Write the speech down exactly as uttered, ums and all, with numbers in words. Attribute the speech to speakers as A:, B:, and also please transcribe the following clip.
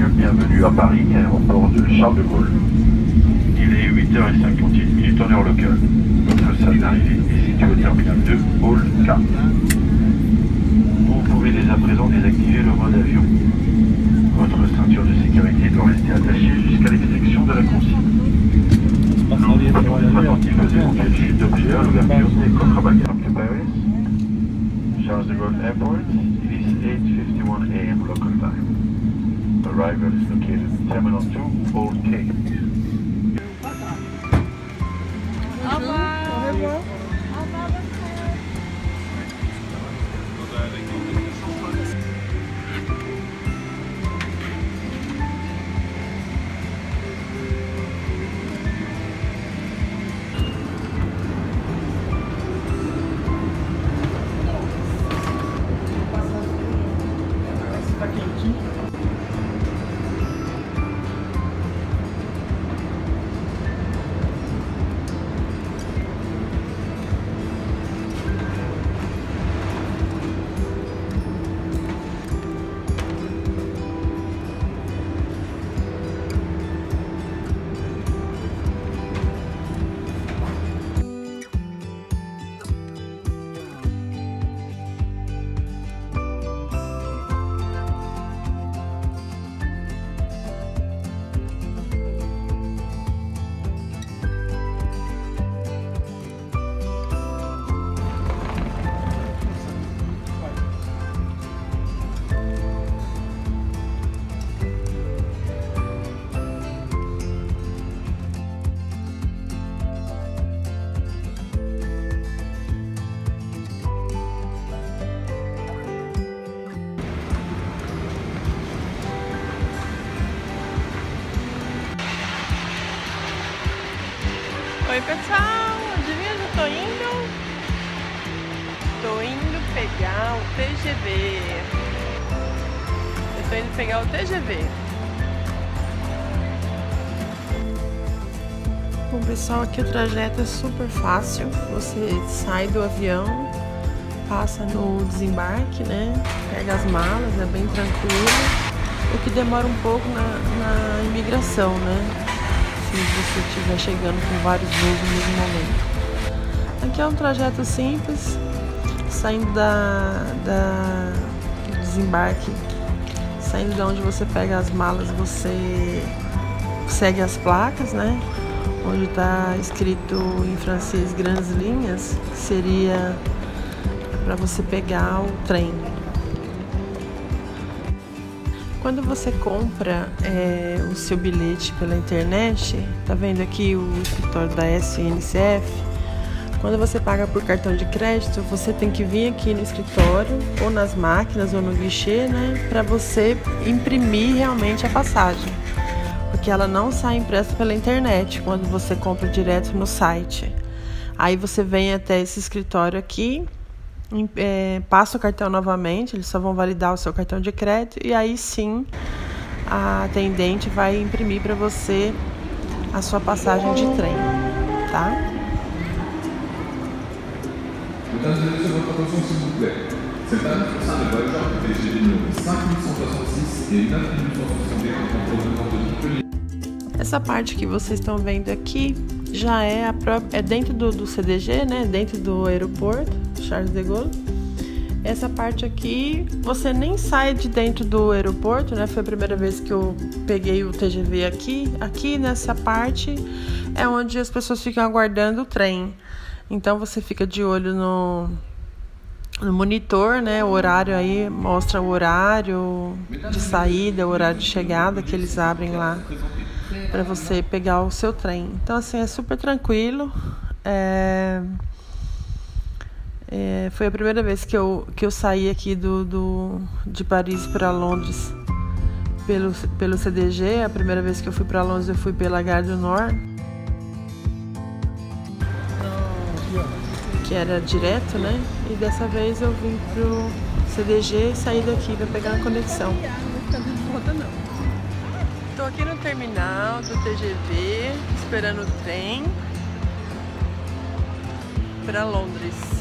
A: bienvenue à Paris, aéroport de Charles de Gaulle. Il est huit heures cinquante-huit minutes en heure locale. Votre salle d'arrivée est située au terminal deux, Hall K. Vous pouvez dès à présent désactiver le mode avion. Votre ceinture de sécurité doit rester attachée jusqu'à l'exécution de la consigne. Nous devons être attentifs aux éventuelles chutes d'objets à l'ouverture des coffres à bagages. To Paris, Charles de Gaulle Airport, it is eight fifty-one a m local time. Arrival is located in Terminal two, Hall K.
B: Au revoir. Au revoir. Oi pessoal, adivinha onde eu tô indo? Tô indo pegar o T G V. Eu tô indo pegar o T G V. Bom pessoal, aqui o trajeto é super fácil. Você sai do avião, passa no desembarque, né? Pega as malas, é bem tranquilo. O que demora um pouco na, na imigração, né? Se você estiver chegando com vários voos no mesmo momento. Aqui é um trajeto simples, saindo da, da do desembarque, saindo de onde você pega as malas, você segue as placas, né? Onde está escrito em francês grandes linhas, seria para você pegar o trem. Quando você compra é, o seu bilhete pela internet, tá vendo aqui o escritório da S N C F? Quando você paga por cartão de crédito, você tem que vir aqui no escritório, ou nas máquinas, ou no guichê, né? Para você imprimir realmente a passagem. Porque ela não sai impressa pela internet, quando você compra direto no site. Aí você vem até esse escritório aqui, É, passa o cartão novamente, eles só vão validar o seu cartão de crédito e aí sim a atendente vai imprimir para você a sua passagem de trem, tá? Essa parte que vocês estão vendo aqui já é, a própria, é dentro do, do C D G, né? Dentro do aeroporto Charles de Gaulle. Essa parte aqui, você nem sai de dentro do aeroporto, né? Foi a primeira vez que eu peguei o T G V aqui. Aqui nessa parte é onde as pessoas ficam aguardando o trem. Então você fica de olho no, no monitor, né? O horário aí mostra o horário de saída, o horário de chegada que eles abrem lá para você pegar o seu trem. Então assim, é super tranquilo. É... É, foi a primeira vez que eu, que eu saí aqui do, do, de Paris para Londres pelo, pelo C D G. A primeira vez que eu fui para Londres eu fui pela Gare du Nord, que era direto, né? E dessa vez eu vim pro C D G e saí daqui para pegar a conexão. Estou aqui no terminal do T G V esperando o trem para Londres.